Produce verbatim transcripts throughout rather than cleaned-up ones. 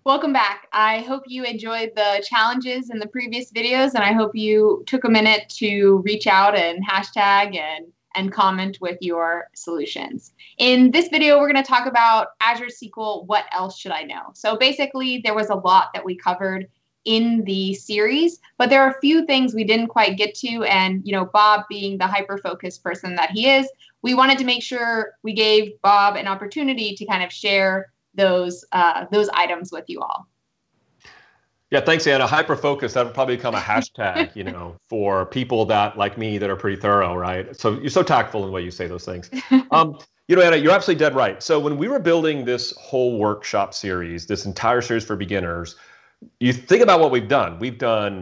Welcome back. I hope you enjoyed the challenges in the previous videos, and I hope you took a minute to reach out and hashtag and, and comment with your solutions. In this video, we're going to talk about Azure S Q L, what else should I know? So basically, there was a lot that we covered in the series, but there are a few things we didn't quite get to, and you know, Bob being the hyper-focused person that he is, we wanted to make sure we gave Bob an opportunity to kind of share those uh, those items with you all. Yeah, thanks, Anna. Hyper focus, that'll probably become a hashtag, you know, for people that like me that are pretty thorough, right? So you're so tactful in the way you say those things. Um, you know, Anna, you're absolutely dead right. So when we were building this whole workshop series, this entire series for beginners, you think about what we've done. We've done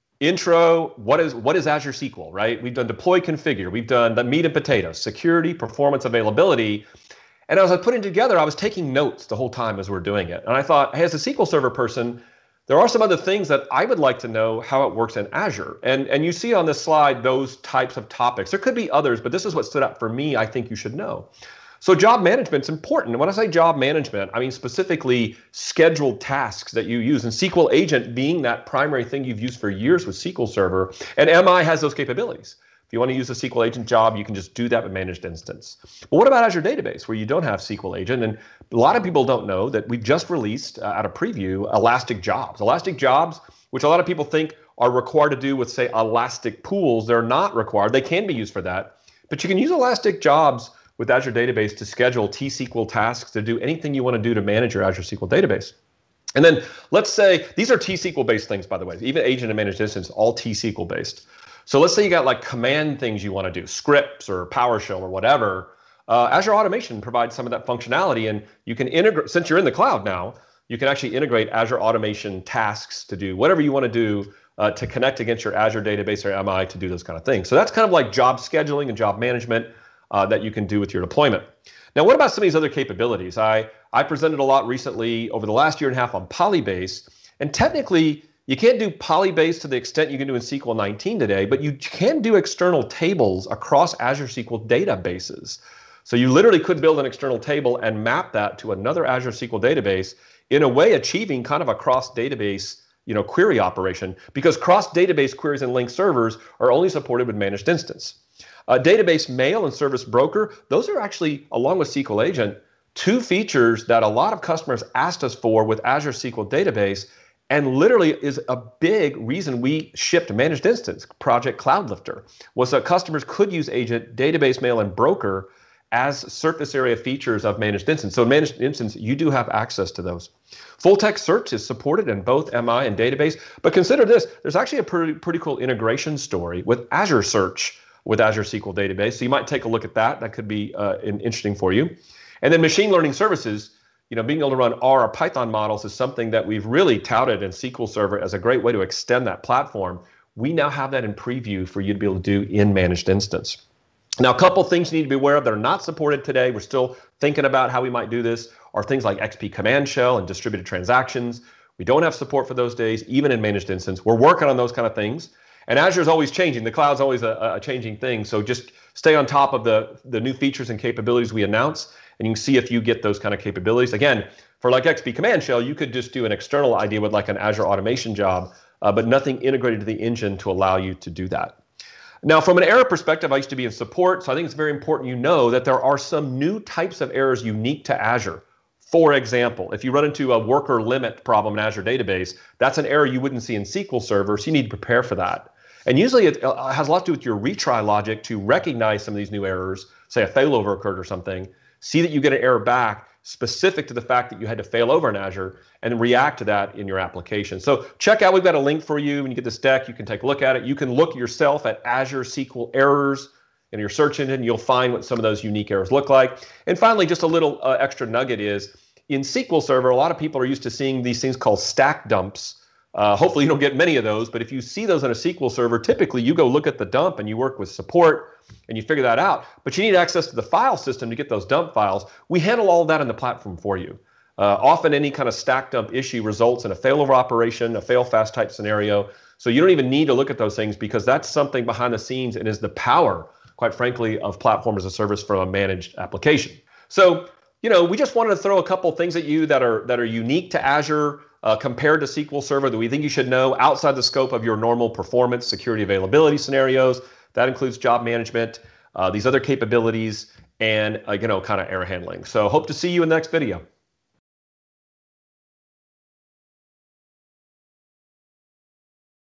intro, what is what is Azure S Q L, right? We've done deploy, configure. We've done the meat and potatoes, security, performance, availability. And as I was putting it together, I was taking notes the whole time as we we're doing it. And I thought, hey, as a S Q L Server person, there are some other things that I would like to know how it works in Azure. And, and you see on this slide those types of topics. There could be others, but this is what stood out for me, I think you should know. So job management's important. And when I say job management, I mean specifically scheduled tasks that you use. And S Q L Agent being that primary thing you've used for years with S Q L Server. And M I has those capabilities. If you want to use a S Q L Agent job, you can just do that with managed instance. But what about Azure Database, where you don't have S Q L Agent? And a lot of people don't know that we've just released uh, at a preview Elastic Jobs. Elastic Jobs, which a lot of people think are required to do with, say, Elastic Pools, they're not required. They can be used for that. But you can use Elastic Jobs with Azure Database to schedule T S Q L tasks, to do anything you want to do to manage your Azure S Q L database. And then let's say, these are T S Q L based things, by the way, even agent and managed instance, all T S Q L based. So let's say you got like command things you want to do, scripts or PowerShell or whatever. Uh, Azure Automation provides some of that functionality, and you can integrate, since you're in the cloud now, you can actually integrate Azure Automation tasks to do whatever you want to do uh, to connect against your Azure database or M I to do those kind of things. So that's kind of like job scheduling and job management uh, that you can do with your deployment. Now, what about some of these other capabilities? I, I presented a lot recently over the last year and a half on Polybase, and technically, you can't do Polybase to the extent you can do in S Q L nineteen today, but you can do external tables across Azure S Q L databases. So you literally could build an external table and map that to another Azure S Q L database, in a way achieving kind of a cross-database, you know, query operation, because cross-database queries and linked servers are only supported with managed instance. Uh, database mail and service broker, those are actually, along with S Q L Agent, two features that a lot of customers asked us for with Azure S Q L database, and literally is a big reason we shipped managed instance, Project Cloud Lifter, was that customers could use agent, database mail, and broker as surface area features of managed instance. So in managed instance, you do have access to those. Full text search is supported in both M I and database, but consider this, there's actually a pretty, pretty cool integration story with Azure Search with Azure S Q L database. So you might take a look at that. That could be uh, interesting for you. And then machine learning services, you know, being able to run R or Python models is something that we've really touted in S Q L Server as a great way to extend that platform. We now have that in preview for you to be able to do in managed instance. Now, a couple things you need to be aware of that are not supported today, we're still thinking about how we might do this, are things like X P Command Shell and distributed transactions. We don't have support for those days, even in managed instance. We're working on those kind of things. And Azure is always changing. The cloud's always a, a changing thing. So just stay on top of the, the new features and capabilities we announce, and you can see if you get those kind of capabilities. Again, for like X P Command Shell, you could just do an external idea with like an Azure Automation job, uh, but nothing integrated to the engine to allow you to do that. Now, from an error perspective, I used to be in support, so I think it's very important you know that there are some new types of errors unique to Azure. For example, if you run into a worker limit problem in Azure Database, that's an error you wouldn't see in S Q L Server, so you need to prepare for that. And usually it has a lot to do with your retry logic to recognize some of these new errors, say a failover occurred or something, see that you get an error back specific to the fact that you had to fail over in Azure, and react to that in your application. So check out, we've got a link for you. When you get this deck, you can take a look at it. You can look yourself at Azure S Q L errors in your search engine. You'll find what some of those unique errors look like. And finally, just a little uh, extra nugget is, in S Q L Server, a lot of people are used to seeing these things called stack dumps. Uh, hopefully you don't get many of those, but if you see those in a S Q L Server, typically you go look at the dump and you work with support and you figure that out. But you need access to the file system to get those dump files. We handle all of that in the platform for you. Uh, often any kind of stack dump issue results in a failover operation, a fail fast type scenario. So you don't even need to look at those things, because that's something behind the scenes and is the power, quite frankly, of platform as a service for a managed application. So, you know, we just wanted to throw a couple things at you that are that are unique to Azure. uh, compared to S Q L Server that we think you should know outside the scope of your normal performance, security, availability scenarios. That includes job management, uh, these other capabilities, and uh, you know, kind of error handling. So hope to see you in the next video.